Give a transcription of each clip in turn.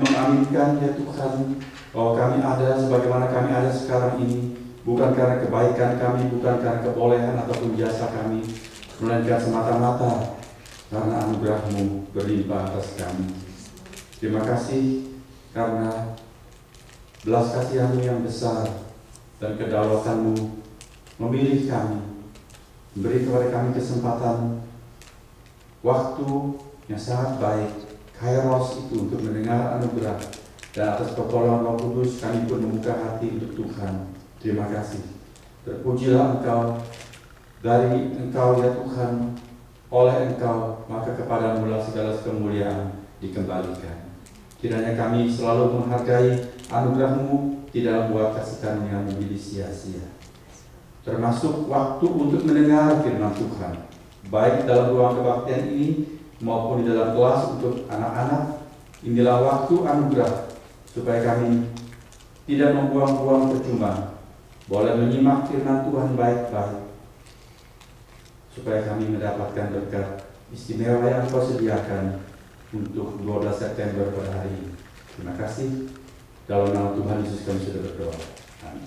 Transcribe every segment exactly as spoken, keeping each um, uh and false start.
mengaminkan ya Tuhan, bahwa kami ada sebagaimana kami ada sekarang ini, bukan karena kebaikan kami, bukan karena kebolehan ataupun jasa kami, melainkan semata-mata karena anugerah-Mu berlimpah atas kami. Terima kasih karena belas kasihan-Mu yang besar dan kedaulatan-Mu memilih kami, memberi kepada kami kesempatan waktu yang sangat baik, kairos itu, untuk mendengar anugerah, dan atas pertolongan Roh Kudus kami pun membuka hati untuk Tuhan. Terima kasih. Terpujilah Engkau, dari Engkau ya Tuhan, oleh Engkau, maka kepadamu lah segala kemuliaan dikembalikan. Kiranya kami selalu menghargai anugerah-Mu, tidak membuat kasih karunia menjadi sia-sia. Termasuk waktu untuk mendengar firman Tuhan, baik dalam ruang kebaktian ini maupun di dalam kelas untuk anak-anak. Inilah waktu anugerah supaya kami tidak membuang-buang percuma, boleh menyimak firman Tuhan baik-baik, supaya kami mendapatkan berkat istimewa yang Kau sediakan untuk dua belas September pada hari ini. Terima kasih. Dalam nama Tuhan Yesus kami sudah berdoa. Amin.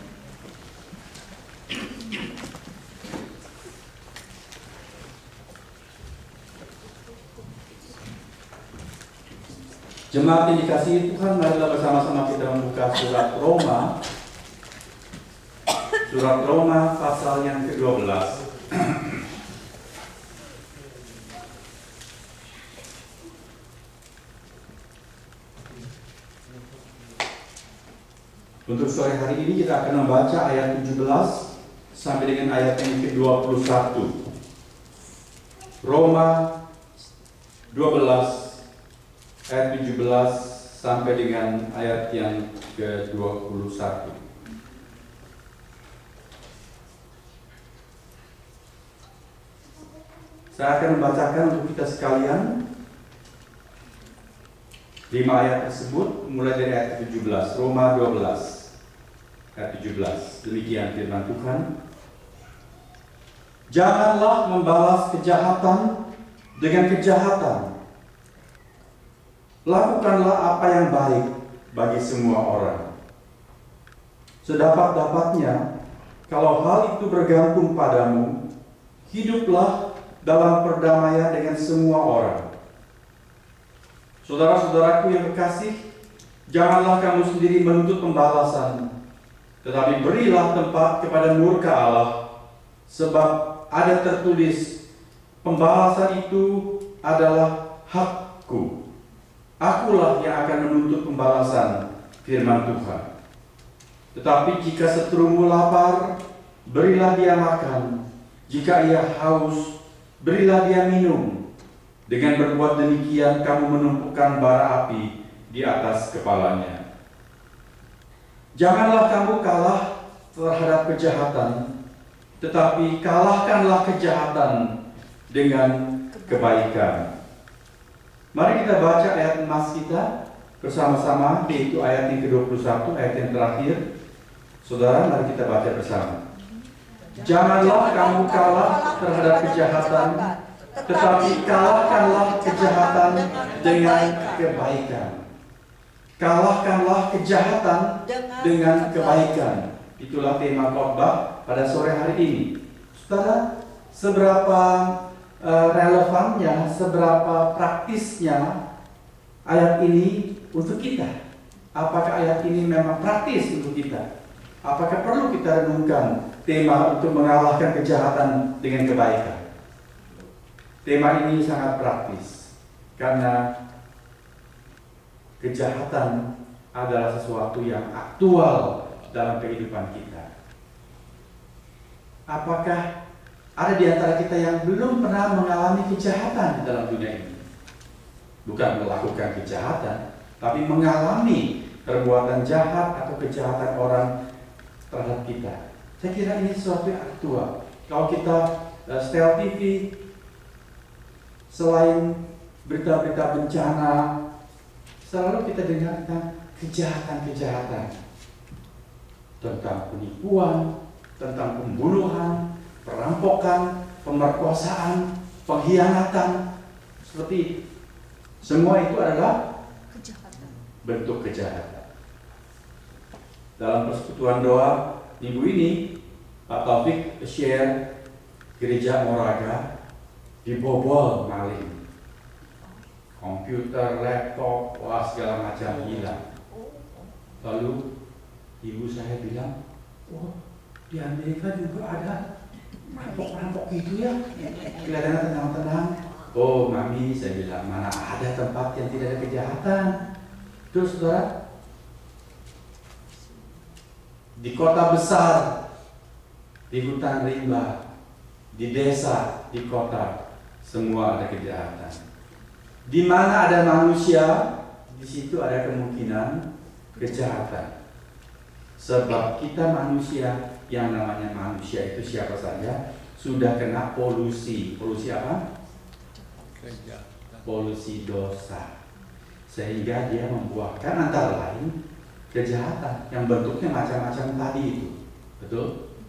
Jemaat yang dikasihi Tuhan, marilah bersama-sama kita membuka surat Roma, surat Roma pasal yang kedua belas. Untuk sore hari ini kita akan membaca ayat tujuh belas sampai dengan ayat yang ke dua puluh satu. Roma dua belas ayat tujuh belas sampai dengan ayat yang ke dua puluh satu. Saya akan membacakan untuk kita sekalian lima ayat tersebut, mulai dari ayat tujuh belas. Roma dua belas ayat tujuh belas. Demikian firman Tuhan. Janganlah membalas kejahatan dengan kejahatan. Lakukanlah apa yang baik bagi semua orang. Sedapat-dapatnya, kalau hal itu bergantung padamu, hiduplah dalam perdamaian dengan semua orang. Saudara-saudaraku yang kekasih, janganlah kamu sendiri menuntut pembalasan, tetapi berilah tempat kepada murka Allah, sebab ada tertulis, pembalasan itu adalah hakku. Akulah yang akan menuntut pembalasan, firman Tuhan. Tetapi jika seterumu lapar, berilah dia makan. Jika ia haus, berilah dia minum. Dengan berbuat demikian, kamu menumpukan bara api di atas kepalanya. Janganlah kamu kalah terhadap kejahatan, tetapi kalahkanlah kejahatan dengan kebaikan. Mari kita baca ayat emas kita bersama-sama, yaitu ayat yang ke dua puluh satu, ayat yang terakhir. Saudara, mari kita baca bersama. Janganlah kamu kalah terhadap kejahatan, tetapi kalahkanlah kejahatan dengan kebaikan. Kalahkanlah kejahatan dengan kebaikan. Itulah tema khotbah pada sore hari ini. Saudara, seberapa uh, relevannya, seberapa praktisnya ayat ini untuk kita? Apakah ayat ini memang praktis untuk kita? Apakah perlu kita renungkan tema untuk mengalahkan kejahatan dengan kebaikan? Tema ini sangat praktis, karena kejahatan adalah sesuatu yang aktual dalam kehidupan kita. Apakah ada di antara kita yang belum pernah mengalami kejahatan di dalam dunia ini? Bukan melakukan kejahatan, tapi mengalami perbuatan jahat atau kejahatan orang terhadap kita. Saya kira ini sesuatu yang aktual. Kalau kita uh, setel T V, selain berita-berita bencana, selalu kita dengar tentang kejahatan-kejahatan, tentang penipuan, tentang pembunuhan, perampokan, pemerkosaan, pengkhianatan, seperti itu. Semua itu adalah kejahatan. bentuk kejahatan. Dalam persekutuan doa minggu ini, Pak Taufik share gereja Moraga dibobol maling. Komputer, laptop, wah segala macam hilang. Lalu ibu saya bilang, oh di Amerika juga ada rampok-rampok gitu ya, kelihatannya tenang-tenang. Oh mami, saya bilang, mana ada tempat yang tidak ada kejahatan. Terus saudara, di kota besar, di hutan rimba, di desa, di kota, semua ada kejahatan. Di mana ada manusia, di situ ada kemungkinan kejahatan. Sebab kita manusia, yang namanya manusia itu siapa saja, sudah kena polusi. Polusi apa? Polusi dosa. Sehingga dia membuahkan antara lain kejahatan yang bentuknya macam-macam tadi itu. Betul?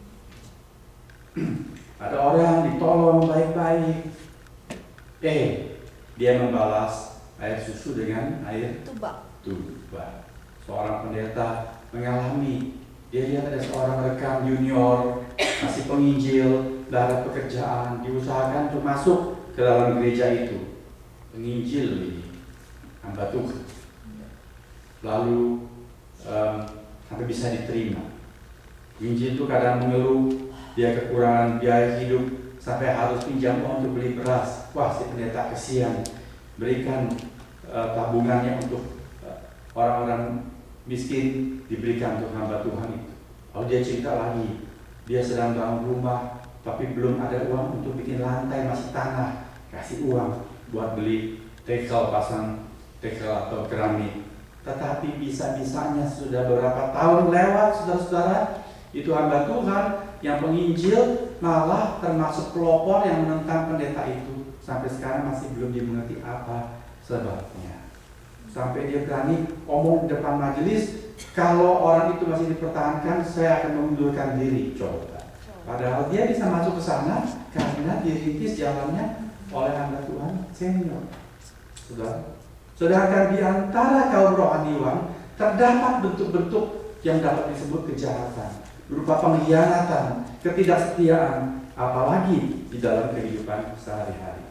Ada orang ditolong baik-baik, eh dia membalas air susu dengan air tuba. Tuba. Seorang pendeta mengalami, dia lihat ada seorang rekan junior masih penginjil, tidak ada pekerjaan, diusahakan untuk masuk ke dalam gereja itu. Penginjil ini, hamba Tuhan. Lalu um, sampai bisa diterima. Penginjil itu kadang mengeluh, dia kekurangan biaya hidup sampai harus pinjam uang untuk beli beras. Wah, si pendeta kesian, berikan uh, tabungannya untuk uh, orang-orang miskin, diberikan untuk hamba Tuhan itu. Lalu dia cerita lagi, dia sedang bangun rumah tapi belum ada uang untuk bikin lantai, masih tanah, kasih uang buat beli tekel, pasang tekel atau keramik. Tetapi bisa-bisanya sudah beberapa tahun lewat, saudara-saudara, itu hamba Tuhan yang penginjil malah termasuk pelopor yang menentang pendeta itu. Sampai sekarang masih belum dimengerti apa sebabnya. Sampai dia berani omong di depan majelis, kalau orang itu masih dipertahankan, saya akan mengundurkan diri. Coba. Padahal dia bisa masuk ke sana karena dirintis jalannya oleh hamba Tuhan senior. Sudah. Sedangkan di antara kaum rohaniwan terdapat bentuk-bentuk yang dapat disebut kejahatan, berupa pengkhianatan, ketidaksetiaan, apalagi di dalam kehidupan sehari-hari.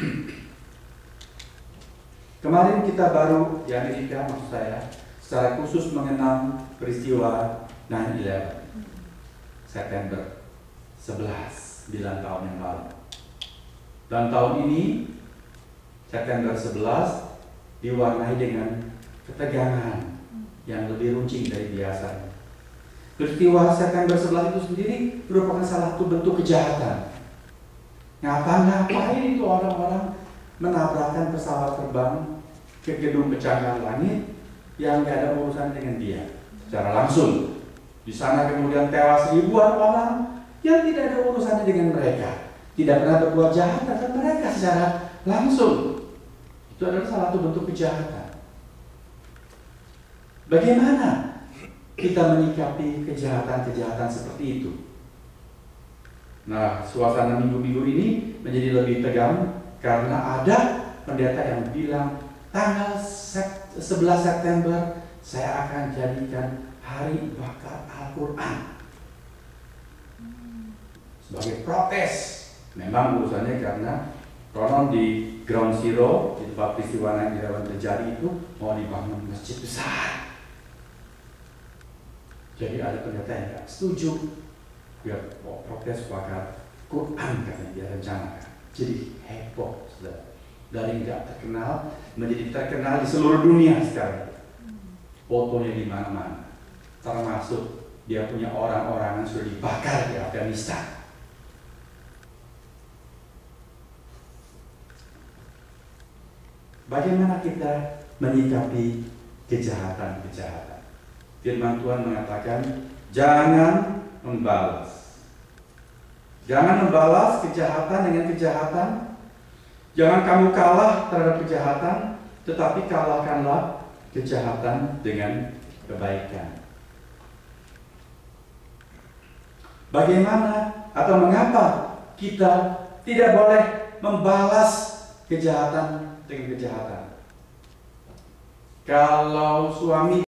Kemarin kita baru di Amerika, maksud saya, secara khusus mengenang peristiwa nine eleven September sebelas, sembilan tahun yang lalu. Dan tahun ini September sebelas diwarnai dengan ketegangan yang lebih runcing dari biasanya. Peristiwa September sebelas itu sendiri merupakan salah satu bentuk kejahatan. Ngapa-ngapain itu orang-orang menabrakkan pesawat terbang ke gedung pencakar langit yang tidak ada urusan dengan dia secara langsung. Di sana kemudian tewas ribuan orang yang tidak ada urusannya dengan mereka, tidak pernah berbuat jahat terhadap mereka secara langsung. Itu adalah salah satu bentuk kejahatan. Bagaimana kita menyikapi kejahatan-kejahatan seperti itu? Nah, suasana minggu-minggu ini menjadi lebih tegang karena ada pendeta yang bilang tanggal sebelas September saya akan jadikan hari bakar Al-Quran sebagai protes. Memang urusannya karena konon di Ground Zero, di tempat peristiwa nine eleven terjadi itu mau dibangun masjid besar. Jadi ada pendeta yang tidak setuju, dia mau protes bakar Quran katanya dia rencanakan. Jadi heboh, sudah dari tidak terkenal menjadi terkenal di seluruh dunia sekarang. Fotonya di mana-mana, termasuk dia punya orang-orang yang sudah dibakar di Afghanistan. Bagaimana kita menyikapi kejahatan-kejahatan? Firman Tuhan mengatakan, jangan membalas. Jangan membalas kejahatan dengan kejahatan. Jangan kamu kalah terhadap kejahatan, tetapi kalahkanlah kejahatan dengan kebaikan. Bagaimana atau mengapa kita tidak boleh membalas kejahatan dengan kejahatan? Kalau suami